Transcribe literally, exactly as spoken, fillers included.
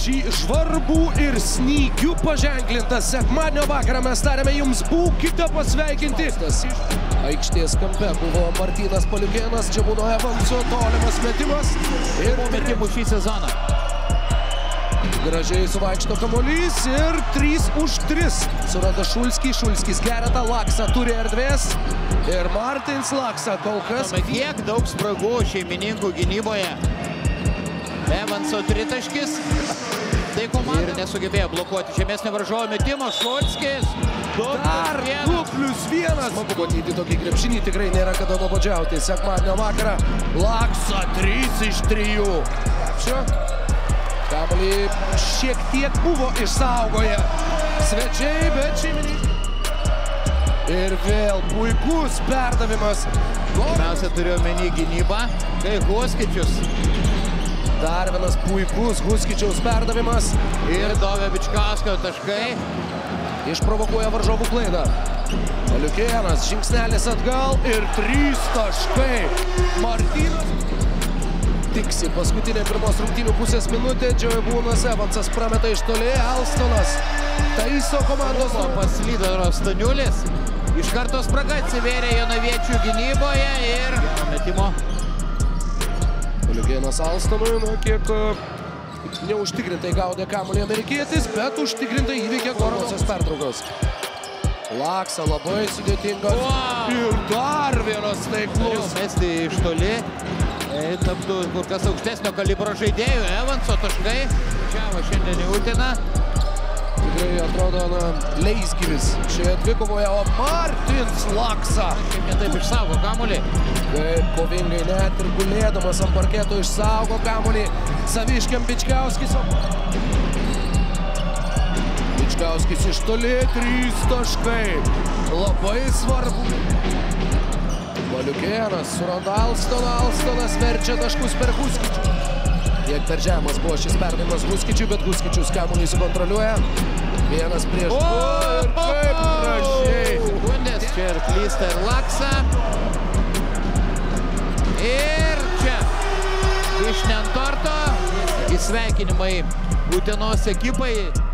šį žvarbų ir snygių paženklintą sekmadienio vakarą mes tarėme jums, būkite pasveikinti. Aikštės kampe buvo Martynas Paliukėnas, čia būno Evanso tolimas metimas ir metimų šį sezoną. Gražiai suvaikšto kamuolys ir trys už tris. Suranda Šulskį, Šulskis geria tą Laksą, turi erdvės ir Martins Laksa kol kas. Kiek daug spragų šeimininkų gynyboje. Evanso tritaškis. Tai komanda ir nesugebėjo blokuoti žemesnio varžovo metimo. Šulskis. Dar du plius vienas. Smagu matyti tokį krepšinį, tikrai nėra kada nuobodžiauti. Sekmadienio vakarą Laksa trys iš trijų. Šio. Kamuolį šiek tiek buvo išsaugoję svečiai, bet šeimininkai. Ir vėl puikus perdavimas. Pirmiausia, turiu omeny gynybą, kai Huskičius. Dar vienas puikus Huskičiaus perdavimas. Ir Dovio Bičkauskio taškai. Išprovokuoja varžovų klaidą. Paliukėnas, žingsnelis atgal ir trys taškai. Martynas. Tiksi paskutinė pirmos rungtynių pusės minutė. Džiovybūnas Evansas prameta iš toli. Alstonas taiso komandos. Paslydo Staniulis. Iš karto spraga atsivėrė Jonaviečių gynyboje ir metimo. Paliukėnas Alstonui, na kiek neužtikrintai gaudė kamuolį amerikietis, bet užtikrintai įveikė Gormosios pertraukos. Laksa labai sudėtingas. Wow. Ir dar vienas taiklus. Mesti iš toli. Taptų kur kas aukštesnio kalibro žaidėjų. Evanso taškai. Čia va šiandien į Utiną. Tikrai atrodo, na, leisgyvis šioje dvikovoje, o Martins Laksa. Kaip jie taip išsaugo kamuolį. Kaip kovingai net ir gulėdamas ant parketo išsaugo kamuolį. Saviškiam Bičkauskis. Bičkauskis iš toli, trys taškai. Labai svarbu. Paliukėnas suranda Alstoną, Alstonas verčia taškus per Huskičių. Kiek per žemas buvo šis perdavimas Huskičių, bet Huskičius kamuolį sukontroliuoja. Vienas prieš du ir kaip gražiai. Sekundės, čia ir klysta ir Laksa. Ir čia vyšnia ant torto. Įsveikinimai Utenos ekipai.